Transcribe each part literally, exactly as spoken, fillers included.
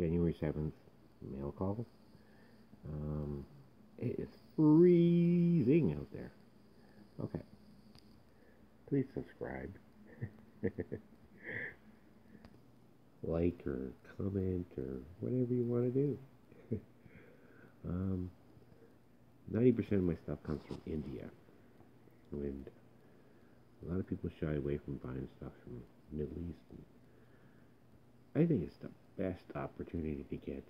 January seventh mail call. Um, it is freezing out there. Okay. Please subscribe. Like or comment or whatever you want to do. um, ninety percent of my stuff comes from India. And a lot of people shy away from buying stuff from the Middle East. And I think it's the best opportunity to get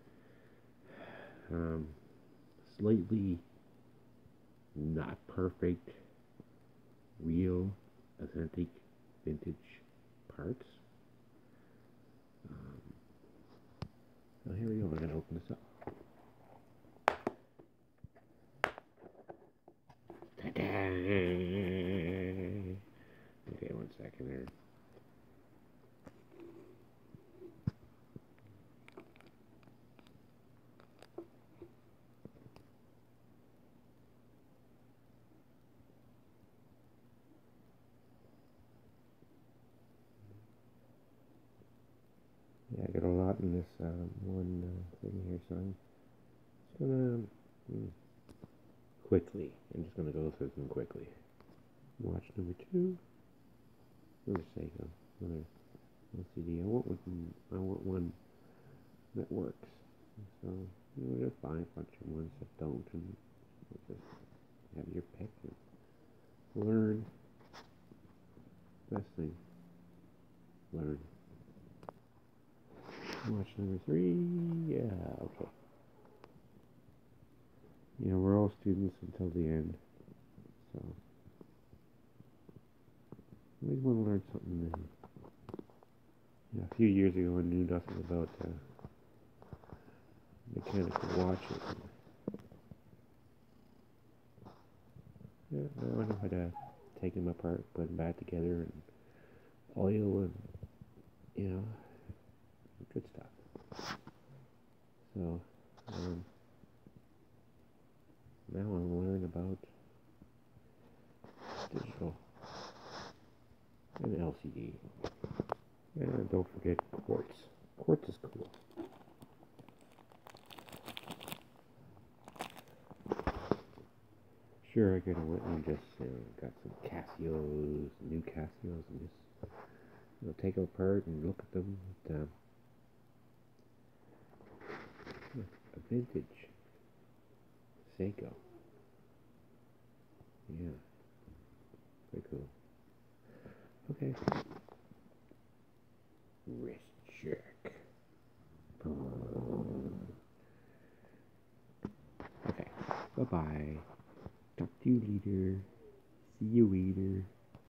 um, slightly not perfect, real, authentic, vintage parts. Um, oh, here we go. I'm going to open this up. Ta-da! Okay, one second there. Yeah, I got a lot in this uh, one uh, thing here, so I'm just gonna mm, quickly. I'm just gonna go through them quickly. Watch number two. Another Seiko. Another L C D. I want one. I want one that works. So you know, just buy a bunch of ones that don't, and just have your pick and learn. Best thing. Learn. Watch number three. Yeah, okay. You know, we're all students until the end. So, I always want to learn something new. You know, a few years ago, I knew nothing about uh, mechanical watches. And, yeah, now I know how to take them apart, put them back together, and oil, and, you know, good stuff. So, um, now I'm learning about digital and L C D. And don't forget quartz. Quartz is cool. Sure, I could have went and just you know, got some Casios, new Casios, and just you know, take them apart and look at them. But, um, a vintage Seiko. Yeah, pretty cool. Okay. Wrist check. Okay. Bye bye. Talk to you later. See you later.